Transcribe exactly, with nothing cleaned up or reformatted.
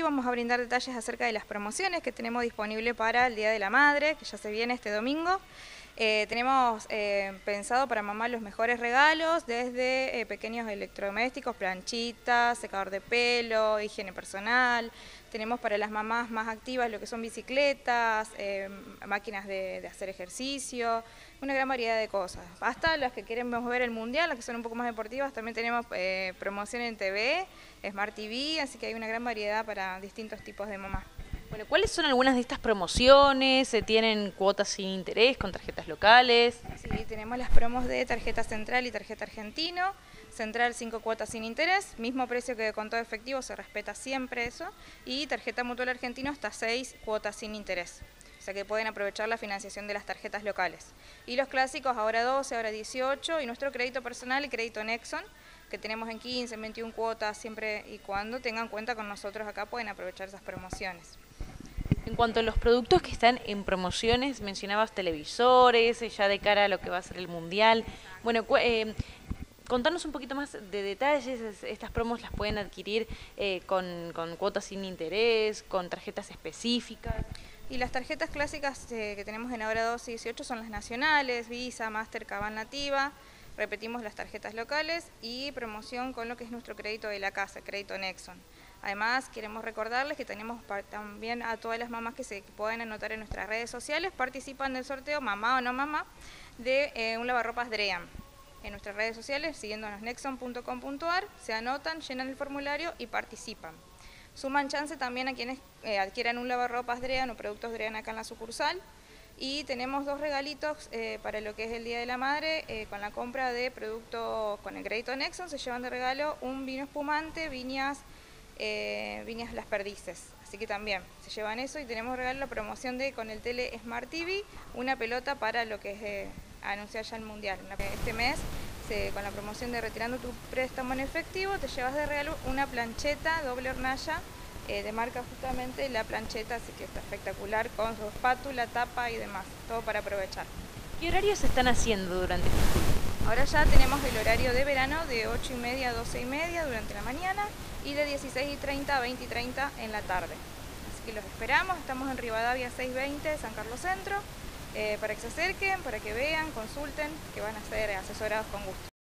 vamos a brindar detalles acerca de las promociones que tenemos disponible para el Día de la Madre, que ya se viene este domingo. Eh, tenemos eh, pensado para mamá los mejores regalos, desde eh, pequeños electrodomésticos, planchitas, secador de pelo, higiene personal. Tenemos para las mamás más activas lo que son bicicletas, eh, máquinas de, de hacer ejercicio, una gran variedad de cosas. Hasta las que queremos ver el mundial, las que son un poco más deportivas, también tenemos eh, promoción en T V, Smart T V, así que hay una gran variedad para distintos tipos de mamás. Bueno, ¿cuáles son algunas de estas promociones? ¿Se tienen cuotas sin interés con tarjetas locales? Sí, tenemos las promos de tarjeta central y tarjeta argentino. Central cinco cuotas sin interés, mismo precio que con todo efectivo, se respeta siempre eso. Y tarjeta mutual argentino hasta seis cuotas sin interés. O sea que pueden aprovechar la financiación de las tarjetas locales. Y los clásicos ahora doce, ahora dieciocho, y nuestro crédito personal, el crédito Nexon, que tenemos en quince, en veintiuna cuotas, siempre y cuando tengan cuenta con nosotros acá pueden aprovechar esas promociones. En cuanto a los productos que están en promociones, mencionabas televisores, ya de cara a lo que va a ser el mundial. Bueno, eh, contanos un poquito más de detalles. Estas promos las pueden adquirir eh, con, con cuotas sin interés, con tarjetas específicas. Y las tarjetas clásicas eh, que tenemos en ahora doce y dieciocho son las nacionales, Visa, Master, Cabal Nativa. Repetimos las tarjetas locales y promoción con lo que es nuestro crédito de la casa, crédito Nexon. Además, queremos recordarles que tenemos también a todas las mamás que se pueden anotar en nuestras redes sociales, participan del sorteo, mamá o no mamá, de eh, un lavarropas Dream. En nuestras redes sociales, siguiéndonos nexon punto com punto ar, se anotan, llenan el formulario y participan. Suman chance también a quienes eh, adquieran un lavarropas Dream o productos Dream acá en la sucursal. Y tenemos dos regalitos eh, para lo que es el Día de la Madre. Eh, con la compra de productos con el crédito Nexon se llevan de regalo un vino espumante, viñas, eh, viñas Las Perdices. Así que también se llevan eso y tenemos regalo la promoción de con el Tele Smart T V, una pelota para lo que es eh, anunciar ya el Mundial. Este mes, se, con la promoción de retirando tu préstamo en efectivo, te llevas de regalo una plancheta doble hornalla, Eh, de marca justamente La Plancheta, así que está espectacular con su espátula, tapa y demás, todo para aprovechar. ¿Qué horarios se están haciendo durante este tiempo? Ahora ya tenemos el horario de verano de ocho y media a doce y media durante la mañana y de dieciséis y treinta a veinte y treinta en la tarde. Así que los esperamos, estamos en Rivadavia seiscientos veinte, San Carlos Centro, eh, para que se acerquen, para que vean, consulten, que van a ser asesorados con gusto.